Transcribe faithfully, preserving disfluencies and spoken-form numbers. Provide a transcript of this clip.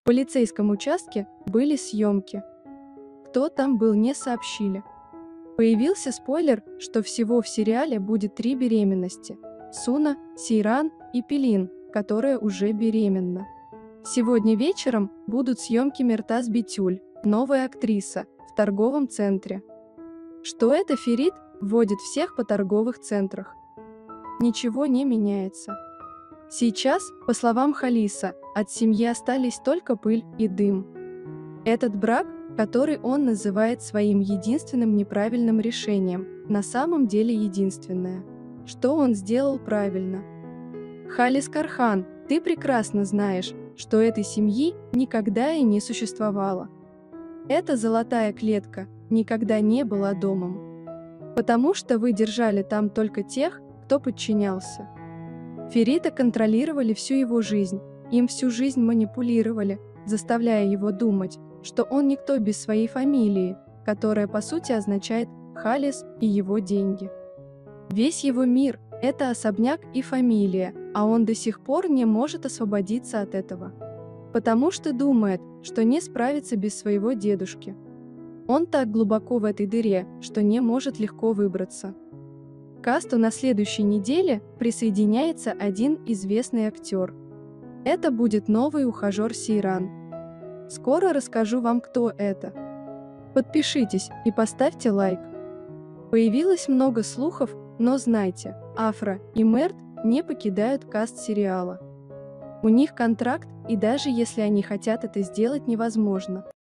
полицейском участке были съемки. Кто там был, не сообщили. Появился спойлер, что всего в сериале будет три беременности: Суна, Сейран и Пелин, которая уже беременна. Сегодня вечером будут съемки Миртаз Битюль, новая актриса, в торговом центре. Что это Ферит водит всех по торговых центрах. Ничего не меняется. Сейчас, по словам Халиса, от семьи остались только пыль и дым. Этот брак, который он называет своим единственным неправильным решением, на самом деле единственное, что он сделал правильно. Халис Кархан, ты прекрасно знаешь, что этой семьи никогда и не существовало. Эта золотая клетка никогда не была домом. Потому что вы держали там только тех, кто подчинялся. Ферита контролировали всю его жизнь, им всю жизнь манипулировали, заставляя его думать, что он никто без своей фамилии, которая по сути означает Халис и его деньги. Весь его мир – это особняк и фамилия, а он до сих пор не может освободиться от этого. Потому что думает, что не справится без своего дедушки. Он так глубоко в этой дыре, что не может легко выбраться. К касту на следующей неделе присоединяется один известный актер. Это будет новый ухажер Сейран. Скоро расскажу вам, кто это. Подпишитесь и поставьте лайк. Появилось много слухов, но знайте, Афра и Мерт не покидают каст сериала. У них контракт, и даже если они хотят это сделать, невозможно.